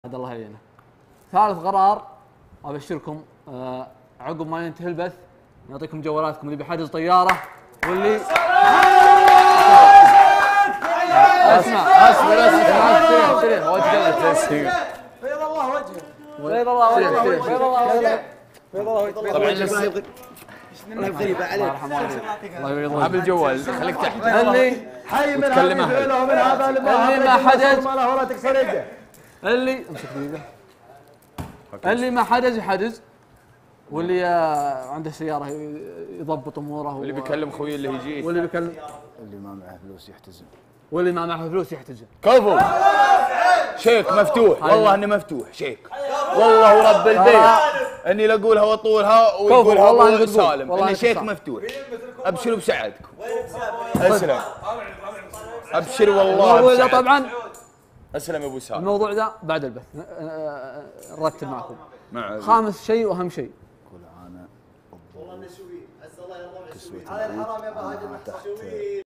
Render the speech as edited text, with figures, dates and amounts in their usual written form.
هذا الله يعينه. ثالث قرار ابشركم عقب ما ينتهي البث نعطيكم جوالاتكم اللي بحجز طياره واللي اسمع بيض الله وجهه بيض الله وجهه بيض الله وجهه بيض الله وجهه طبعا لسه الله يغيب عليك الله يرضى عامل جوال خليك تحت اللي حي من وتكلم هذه أحد. الفعله ومن هذا اللي ما حجز ما له ولا تكسر يده اللي امسك دقيقه اللي ما حجز يحجز واللي عنده سياره يضبط اموره واللي بيكلم خويه اللي يجي واللي بيكلم اللي ما معه فلوس يحتزم. واللي ما معه فلوس يحتجم. كفو شيك مفتوح والله اني مفتوح شيك والله ورب البيت اني لا اقولها واطولها ويقولها والله ابو أنت سالم والله اني أنت شيك صح. مفتوح. ابشروا بسعادكم اسلم ابشر والله الموضوع ده بسعادكم. طبعا اسلم يا ابو سالم الموضوع ده بعد البث نرتب معكم. مع خامس شيء واهم شيء كل عانى والله نشوي عسى الله يرضى كسوة هذا الحرام يا العيد بهاجم تحت